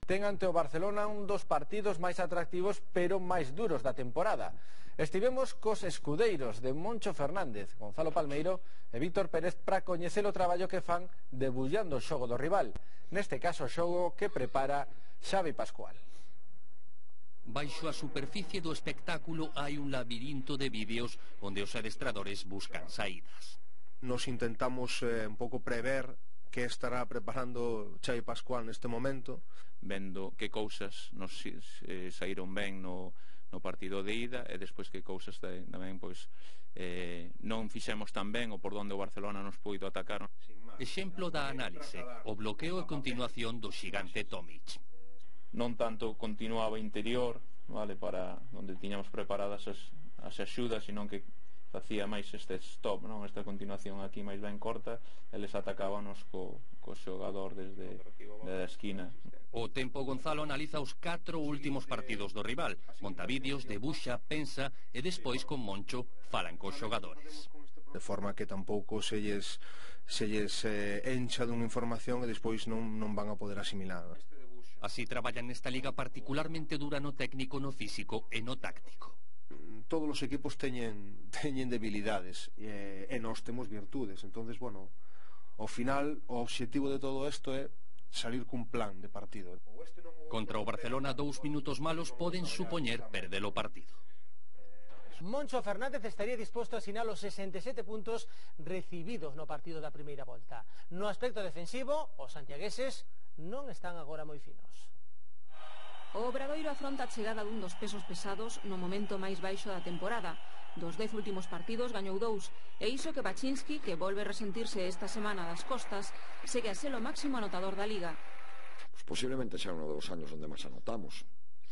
ten ante o Barcelona un dos partidos máis atractivos pero máis duros da temporada. Estivemos cos escudeiros de Moncho Fernández, Gonzalo Palmeiro e Víctor Pérez para coñecer o traballo que fan debullando o xogo do rival. Neste caso o xogo que prepara Xavi Pascual. Baixo a superficie do espectáculo hai un labirinto de vídeos onde os adestradores buscan saídas. Nos intentamos un pouco prever que estará preparando Xavi Pascual neste momento, vendo que cousas nos saíron ben no partido de ida e despois que cousas tamén non fixemos tan ben ou por onde o Barcelona nos puido atacar. Exemplo da análise, o bloqueo e continuación do xigante Tomic. Non tanto continuaba interior, vale, para onde tiñamos preparadas as axudas, sino que facía máis este stop, non? Esta continuación aquí máis ben corta, eles atacábanos co xogador desde a esquina. O Tempo Gonzalo analiza os 4 últimos partidos do rival, monta vídeos, debuxa, pensa e despois con Moncho falan cos xogadores. De forma que tampouco se lles encha dunha información e despois non van a poder asimilar. Así traballan nesta liga particularmente dura no técnico, no físico e no táctico. Todos os equipos teñen debilidades e nós temos virtudes. Entonces, bueno, ao final o obxectivo de todo isto é salir cun plan de partido. Contra o Barcelona 2 minutos malos poden supoñer perder o partido. Moncho Fernández estaría disposto a asinar os 67 puntos recibidos no partido da primeira volta. No aspecto defensivo, os santiagueses non están agora moi finos. O Obradoiro afronta a chegada dun dos pesos pesados no momento máis baixo da temporada. Dos 10 últimos partidos gañou 2, e iso que Baczynski, que volve resentirse esta semana das costas, segue a ser o máximo anotador da Liga. Posiblemente sea uno dos años onde máis anotamos,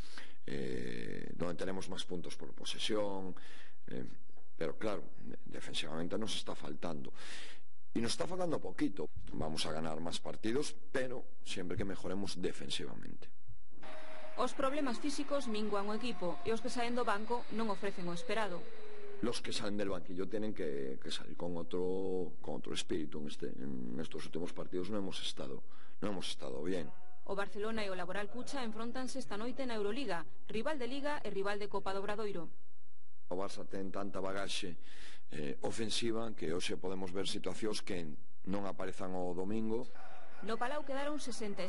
donde tenemos máis puntos por posesión, pero claro, defensivamente nos está faltando. Y nos está faltando poquito. Vamos a ganar máis partidos, pero siempre que mejoremos defensivamente. Os problemas físicos minguan o equipo e os que saen do banco non ofrecen o esperado. Los que salen del banquillo tienen que salir con otro espíritu. En estos últimos partidos no hemos estado bien. O Barcelona e o Laboral Cucha enfróntanse esta noite na Euroliga, rival de Liga e rival de Copa do Obradoiro. O Barça ten tanta bagaxe ofensiva que hoxe podemos ver situacións que non aparezan o domingo. No Palau quedaron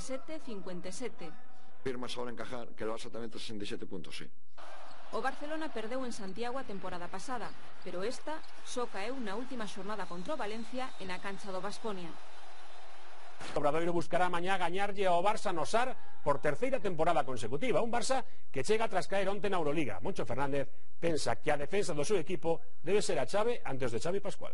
67-57. Firmas ahora encajar que el Barça tamén 67 puntos, sí. O Barcelona perdeu en Santiago a temporada pasada, pero esta só caeu na última xornada contra o Valencia e na cancha do Baskonia. O Obradoiro buscará mañá gañarlle ao Barça no Sar por terceira temporada consecutiva. Un Barça que chega tras caer onte na Euroliga. Moncho Fernández pensa que a defensa do seu equipo debe ser a chave antes de Xavi Pascual.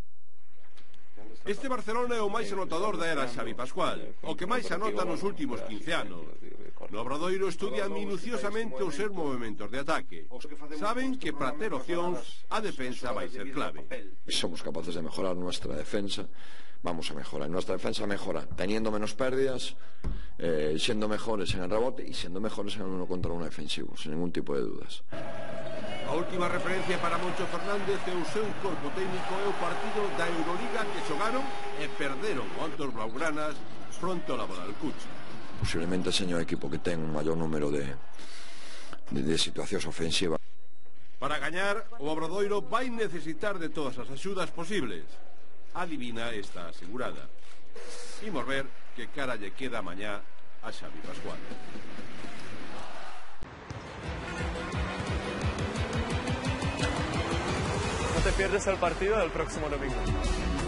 Este Barcelona é o máis anotador da era Xavi Pascual, o que máis anota nos últimos 15 anos. No Obradoiro estudian minuciosamente os seus movimentos de ataque. Saben que para ter opcións a defensa vai ser clave. Somos capaces de mejorar nuestra defensa. Vamos a mejorar. Nuestra defensa mejora teniendo menos pérdidas, siendo mejores en el rebote y siendo mejores en el 1 contra 1 defensivo, sin ningún tipo de dudas. A última referencia para Moncho Fernández e o seu corpo técnico é o partido da Euroliga que xogaron e perderon ante os blaugranas fronte ao Laboral Cucha. Posiblemente señor equipo que ten un maior número de situacións ofensivas. Para gañar, o Obradoiro vai necesitar de todas as axudas posibles. A divina está asegurada. Imos ver que cara lle queda mañá a Xavi Pascual. No te pierdes el partido del próximo domingo.